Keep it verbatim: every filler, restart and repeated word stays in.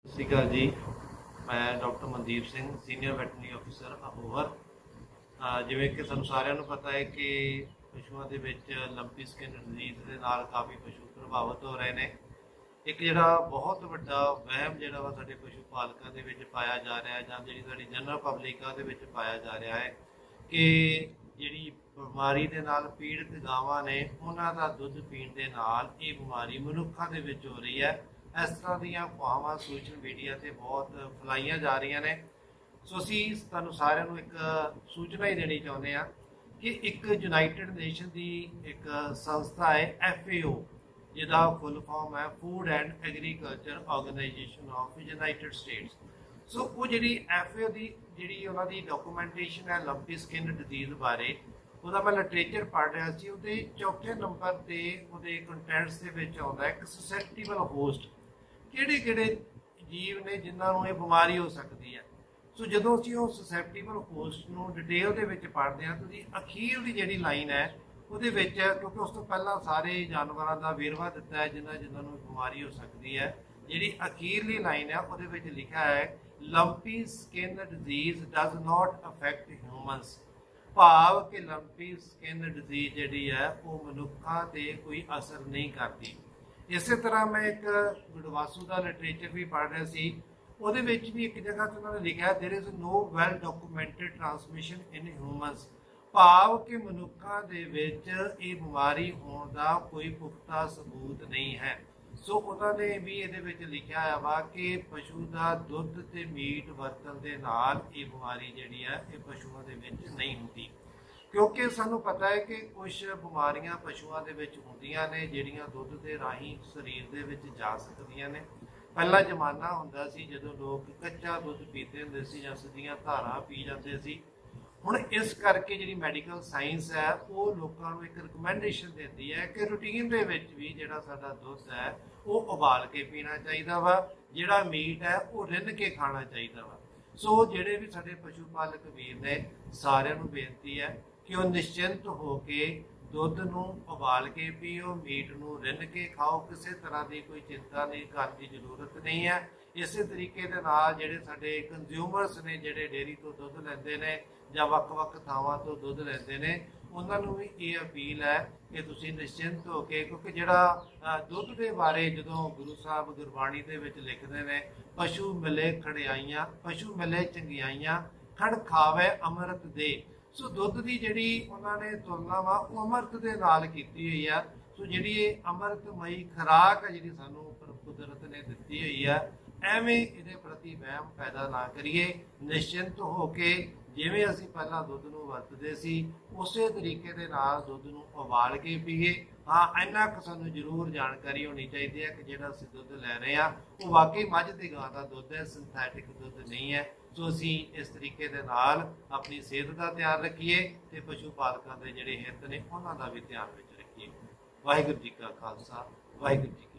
ਸਤਿ ਸ਼੍ਰੀ ਅਕਾਲ ਜੀ। ਮੈਂ doctor Mandeep Singh, senior veterinary ਅਫਸਰ ਅਬੋਹਰ। ਜਿਵੇਂ ਕਿ ਸਾਨੂੰ ਸਾਰਿਆਂ ਨੂੰ ਪਤਾ ਹੈ ਕਿ ਪਸ਼ੂਆਂ ਦੇ ਵਿੱਚ ਲੰਪੀ ਸਕਿਨ ਡਿਜ਼ੀਜ਼ ਦੇ ਨਾਲ ਕਾਫੀ ਪਸ਼ੂ ਪ੍ਰਭਾਵਿਤ ਹੋ ਰਹੇ ਨੇ। ਇੱਕ ਜਿਹੜਾ ਬਹੁਤ ਵੱਡਾ ਵਹਿਮ ਜਿਹੜਾ ਵਾ ਸਾਡੇ ਪਸ਼ੂ ਪਾਲਕਾਂ ਦੇ ਵਿੱਚ ਪਾਇਆ ਜਾ ਰਿਹਾ ਹੈ ਜਾਂ ਜਿਹੜੀ ਸਾਡੀ ਜਨਰਲ ਪਬਲਿਕਾਂ ਦੇ ਵਿੱਚ ਪਾਇਆ ਜਾ ਰਿਹਾ ਹੈ ਕਿ ਜਿਹੜੀ ਬਿਮਾਰੀ ਦੇ ਨਾਲ ਪੀੜਤ ਗਾਵਾਂ ਨੇ ਉਹਨਾਂ ਦਾ ਦੁੱਧ ਪੀਣ ਦੇ ਨਾਲ ਇਹ ਬਿਮਾਰੀ ਮਨੁੱਖਾਂ ਦੇ ਵਿੱਚ ਹੋ ਰਹੀ ਹੈ। ਇਸ ਤਰ੍ਹਾਂ ਦੀਆਂ ਅਫਵਾਹਾਂ ਸੋਸ਼ਲ ਮੀਡੀਆ ਤੇ ਬਹੁਤ ਫੈਲਾਈਆਂ ਜਾ ਰਹੀਆਂ ਨੇ। ਸੋ ਅਸੀਂ ਤੁਹਾਨੂੰ ਸਾਰਿਆਂ ਨੂੰ ਇੱਕ ਸੂਚਨਾ ਹੀ ਦੇਣੀ ਚਾਹੁੰਦੇ ਹਾਂ ਕਿ ਇੱਕ ਯੂਨਾਈਟਿਡ ਨੇਸ਼ਨ ਦੀ ਇੱਕ ਸੰਸਥਾ ਹੈ ਐਫ ਏ ਓ, ਜਿਹਦਾ ਫੁੱਲ ਫਾਰਮ ਹੈ food and agriculture organization of United States. So ਉਹ ਜਿਹੜੀ ਐਫ ਏ ਓ ਦੀ ਜਿਹੜੀ ਉਹਨਾਂ ਦੀ ਡਾਕੂਮੈਂਟੇਸ਼ਨ ਹੈ ਲੰਪੀ ਸਕਿਨ ਡਿਜ਼ੀਜ਼ ਬਾਰੇ, ਉਹਦਾ ਮੈਂ ਲਿਟਰੇਚਰ ਪੜ੍ਹ ਰਿਹਾ ਸੀ। ਉਹਦੇ ਚੌਥੇ ਨੰਬਰ ਤੇ ਉਹਦੇ ਕੰਟੈਂਟਸ ਦੇ ਵਿੱਚ ਆਉਂਦਾ ਇੱਕ ਸਸੈਪਟੀਬਲ ਹੋਸਟ, ਕਿਹੜੇ ਕਿਹੜੇ ਜੀਵ ਨੇ ਜਿਨ੍ਹਾਂ ਨੂੰ ਇਹ ਬਿਮਾਰੀ ਹੋ ਸਕਦੀ ਹੈ। ਸੋ ਜਦੋਂ ਅਸੀਂ ਉਹ ਸਸੈਪਟੀਬਲ ਹੋਸਟ ਨੂੰ ਡਿਟੇਲ ਦੇ ਵਿੱਚ ਪੜ੍ਹਦੇ ਹਾਂ ਤਾਂ ਉਹਦੀ ਅਖੀਰ ਦੀ ਜਿਹੜੀ ਲਾਈਨ ਹੈ ਉਹਦੇ ਵਿੱਚ, ਕਿਉਂਕਿ ਉਸ ਤੋਂ ਪਹਿਲਾਂ ਸਾਰੇ ਜਾਨਵਰਾਂ ਦਾ ਵੇਰਵਾ ਦਿੱਤਾ ਹੈ ਜਿਨ੍ਹਾਂ ਜਿਨ੍ਹਾਂ ਨੂੰ ਬਿਮਾਰੀ ਹੋ ਸਕਦੀ ਹੈ, ਜਿਹੜੀ ਅਖੀਰਲੀ ਲਾਈਨ ਹੈ ਉਹਦੇ ਵਿੱਚ ਲਿਖਿਆ ਹੈ lumpy skin disease does not affect humans. ਭਾਵ ਕਿ ਲੰਪੀ ਸਕਿਨ ਡਿਜ਼ੀਜ਼ ਜਿਹੜੀ ਹੈ ਉਹ ਮਨੁੱਖਾਂ ਤੇ ਕੋਈ ਅਸਰ ਨਹੀਂ ਕਰਦੀ। ਇਸੇ ਤਰ੍ਹਾਂ ਮੈਂ ਇੱਕ ਗੁਡਵਾਸੂ ਦਾ ਲਿਟਰੇਚਰ ਵੀ ਪੜ੍ਹ ਰਿਹਾ ਸੀ। ਉਹਦੇ ਵਿੱਚ ਵੀ ਇੱਕ ਜਗ੍ਹਾ ਤੇ ਉਹਨਾਂ ਨੇ ਲਿਖਿਆ there is no well documented transmission in humans. ਭਾਵ ਕਿ ਮਨੁੱਖਾਂ ਦੇ ਵਿੱਚ ਇਹ ਬਿਮਾਰੀ ਹੋਣ ਦਾ ਕੋਈ ਪੁਖਤਾ ਸਬੂਤ ਨਹੀਂ ਹੈ। ਸੋ ਉਹਨਾਂ ਨੇ ਵੀ ਇਹਦੇ ਵਿੱਚ ਲਿਖਿਆ ਹੋਇਆ ਵਾ ਕਿ ਪਸ਼ੂ ਦਾ ਦੁੱਧ ਤੇ ਮੀਟ ਵਰਤਣ ਦੇ ਨਾਲ ਇਹ ਬਿਮਾਰੀ ਜਿਹੜੀ ਹੈ ਇਹ ਪਸ਼ੂਆਂ ਦੇ ਵਿੱਚ ਨਹੀਂ ਹੁੰਦੀ, ਕਿਉਂਕਿ ਸਾਨੂੰ ਪਤਾ ਹੈ ਕਿ ਕੁਝ ਬਿਮਾਰੀਆਂ ਪਸ਼ੂਆਂ ਦੇ ਵਿੱਚ ਹੁੰਦੀਆਂ ਨੇ ਜਿਹੜੀਆਂ ਦੁੱਧ ਦੇ ਰਾਹੀਂ ਸਰੀਰ ਦੇ ਵਿੱਚ ਜਾ ਸਕਦੀਆਂ ਨੇ। ਪਹਿਲਾ ਜ਼ਮਾਨਾ ਹੁੰਦਾ ਸੀ ਜਦੋਂ ਲੋਕ ਕੱਚਾ ਦੁੱਧ ਪੀਂਦੇ ਹੁੰਦੇ ਸੀ ਜਾਂ ਸਿੱਧੀਆਂ ਧਾਰਾਂ ਪੀ ਜਾਂਦੇ ਸੀ। ਹੁਣ ਇਸ ਕਰਕੇ ਜਿਹੜੀ ਮੈਡੀਕਲ ਸਾਇੰਸ ਹੈ ਉਹ ਲੋਕਾਂ ਨੂੰ ਇੱਕ ਰਿਕਮੈਂਡੇਸ਼ਨ ਦਿੰਦੀ ਹੈ ਕਿ ਰੂਟੀਨ ਦੇ ਵਿੱਚ ਵੀ ਜਿਹੜਾ ਸਾਡਾ ਦੁੱਧ ਹੈ ਉਹ ਉਬਾਲ ਕੇ ਪੀਣਾ ਚਾਹੀਦਾ ਵਾ, ਜਿਹੜਾ ਮੀਟ ਹੈ ਉਹ ਰਿੰਨ ਕੇ ਖਾਣਾ ਚਾਹੀਦਾ ਵਾ। ਸੋ ਜਿਹੜੇ ਵੀ ਸਾਡੇ ਪਸ਼ੂ ਪਾਲਕ ਵੀਰ ਨੇ, ਸਾਰਿਆਂ ਨੂੰ ਬੇਨਤੀ ਹੈ ਕਿ ਉਹ ਨਿਸ਼ਚਿੰਤ ਹੋ ਕੇ ਦੁੱਧ ਨੂੰ ਉਬਾਲ ਕੇ ਪੀਓ, ਮੀਟ ਨੂੰ ਰਿੰਨ ਕੇ ਖਾਓ। ਕਿਸੇ ਤਰ੍ਹਾਂ ਦੀ ਕੋਈ ਚਿੰਤਾ ਨਹੀਂ ਕਰਨ ਦੀ ਜ਼ਰੂਰਤ ਨਹੀਂ ਹੈ। ਇਸੇ ਤਰੀਕੇ ਦੇ ਨਾਲ ਜਿਹੜੇ ਸਾਡੇ ਕੰਜ਼ਿਊਮਰਸ ਨੇ, ਜਿਹੜੇ ਡੇਅਰੀ ਤੋਂ ਦੁੱਧ ਲੈਂਦੇ ਨੇ ਜਾਂ ਵੱਖ-ਵੱਖ ਥਾਵਾਂ ਤੋਂ ਦੁੱਧ ਲੈਂਦੇ ਨੇ, ਉਹਨਾਂ ਨੂੰ ਵੀ ਇਹ ਅਪੀਲ ਹੈ ਕਿ ਤੁਸੀਂ ਨਿਸ਼ਚਿੰਤ ਹੋ ਕੇ, ਕਿਉਂਕਿ ਜਿਹੜਾ ਦੁੱਧ ਦੇ ਬਾਰੇ ਜਦੋਂ ਗੁਰੂ ਸਾਹਿਬ ਗੁਰਬਾਣੀ ਦੇ ਵਿੱਚ ਲਿਖਦੇ ਨੇ, ਪਸ਼ੂ ਮਿਲੇ ਖੜਿਆਈਆਂ, ਪਸ਼ੂ ਮਿਲੇ ਚੰਗਿਆਈਆਂ, ਖੜ ਖਾਵੇ ਅੰਮ੍ਰਿਤ ਦੇ। ਸੋ ਦੁੱਧ ਦੀ ਜਿਹੜੀ ਉਹਨਾਂ ਨੇ ਤੁਲਨਾ ਵਾ ਉਹ ਅੰਮ੍ਰਿਤ ਦੇ ਨਾਲ ਕੀਤੀ ਹੋਈ ਆ। ਸੋ ਜਿਹੜੀ ਇਹ ਅੰਮ੍ਰਿਤਮਈ ਖੁਰਾਕ ਹੈ ਜਿਹੜੀ ਸਾਨੂੰ ਕੁਦਰਤ ਨੇ ਦਿੱਤੀ ਹੋਈ ਆ, ਐਵੇਂ ਇਹਦੇ ਪ੍ਰਤੀ ਵਹਿਮ ਪੈਦਾ ਨਾ ਕਰੀਏ। ਨਿਸ਼ਚਿੰਤ ਹੋ ਕੇ ਜਿਵੇਂ ਅਸੀਂ ਪਹਿਲਾਂ ਦੁੱਧ ਨੂੰ ਵਰਤਦੇ ਸੀ ਉਸੇ ਤਰੀਕੇ ਦੇ ਨਾਲ ਦੁੱਧ ਨੂੰ ਉਬਾਲ ਕੇ ਪੀਏ। ਹਾਂ, ਇੰਨਾ ਕੁ ਸਾਨੂੰ ਜ਼ਰੂਰ ਜਾਣਕਾਰੀ ਹੋਣੀ ਚਾਹੀਦੀ ਹੈ ਕਿ ਜਿਹੜਾ ਅਸੀਂ ਦੁੱਧ ਲੈ ਰਹੇ ਹਾਂ ਉਹ ਵਾਕਈ ਮੱਝ ਤੇ ਗਾਂ ਦਾ ਦੁੱਧ ਹੈ, ਸਿੰਥੈਟਿਕ ਦੁੱਧ ਨਹੀਂ ਹੈ। ਸੋ ਅਸੀਂ ਇਸ ਤਰੀਕੇ ਦੇ ਨਾਲ ਆਪਣੀ ਸਿਹਤ ਦਾ ਧਿਆਨ ਰੱਖੀਏ ਤੇ ਪਸ਼ੂ ਪਾਲਕਾਂ ਦੇ ਜਿਹੜੇ ਹਿੱਤ ਨੇ ਉਹਨਾਂ ਦਾ ਵੀ ਧਿਆਨ ਵਿੱਚ ਰੱਖੀਏ। ਵਾਹਿਗੁਰੂ ਜੀ ਕਾ ਖਾਲਸਾ, ਵਾਹਿਗੁਰੂ ਜੀ।